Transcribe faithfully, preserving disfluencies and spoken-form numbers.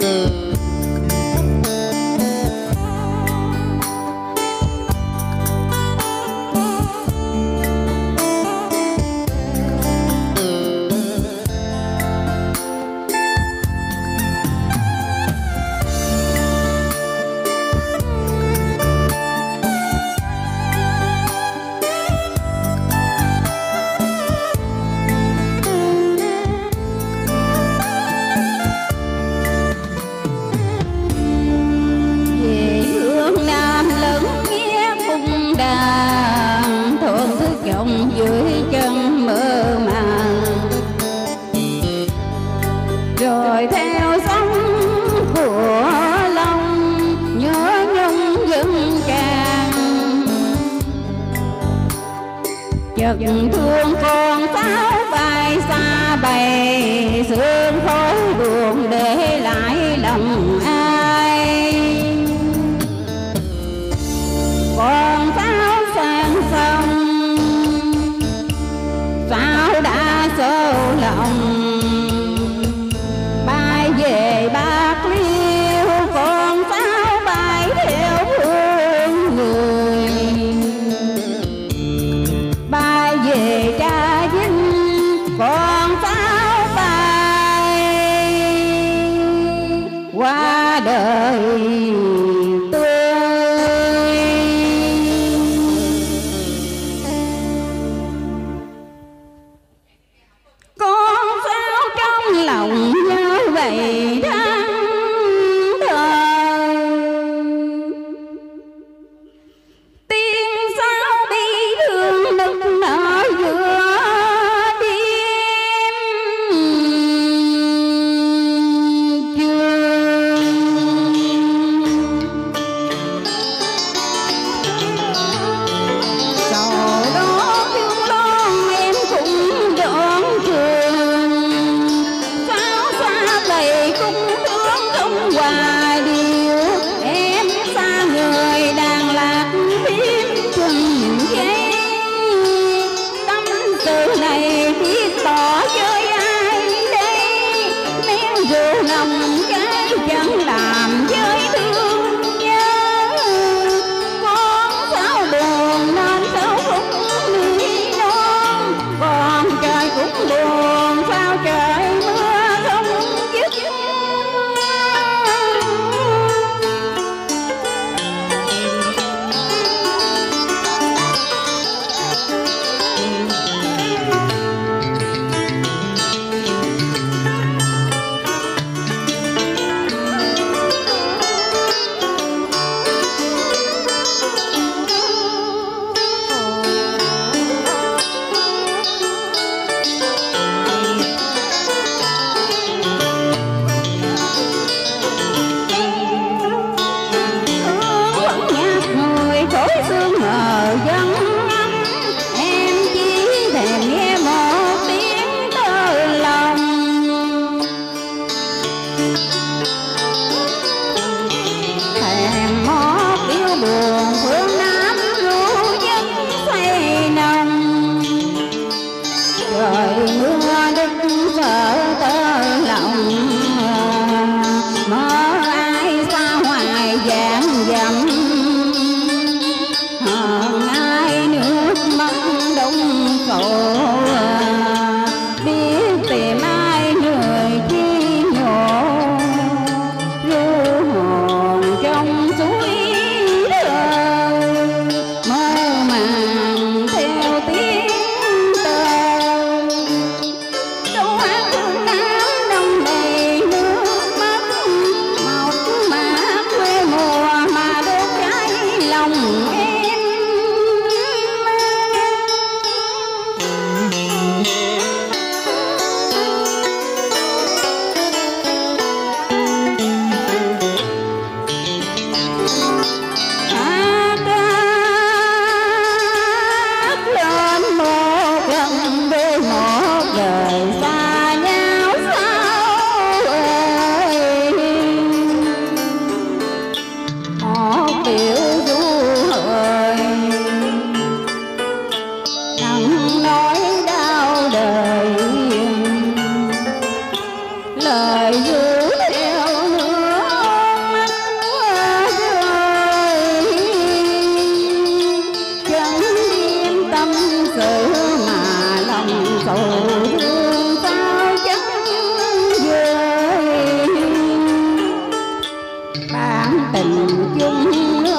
dưới chân mơ màng, rồi theo sóng của lòng nhớ nhung dân tràn. Chợt thương con sáo bay xa bầy, sương khói buồn để lại lòng ai. Con sáo sang sông sao đã sâu lòng, bay về Bạc Liêu con sáo bay theo hương người, bay về Trà Vinh con sáo bay qua đời tươi. Con sao trong lòng nhớ vậy tháng thời, tiếng sao bi thương nức nở giữa đêm trường. Sau đó thương lon em cũng dọn trường, sao xa bầy cũng thương không hoài điều. Em xa người đàn lạc phím chừng giây, tâm sự này biết tỏ với ai đây. Nén rượu nồng cái chẳng làm với thương nhớ, con sao buồn nên sao không ly non. Còn trời cũng buồn sao trời mưa không dứt. Vẫn nhạt người khối sương mờ vắng ngắm, em chỉ thèm nghe một tiếng tơ lòng. Thèm mót yêu buồn phương Nam ru dân say nồng, trời mưa đứt sợ tơ lòng. Mơ ai xa hoài vàng dặm, hờn ai nước mắt đông cổ. Biết tìm ai người chi nhổ, cùng chung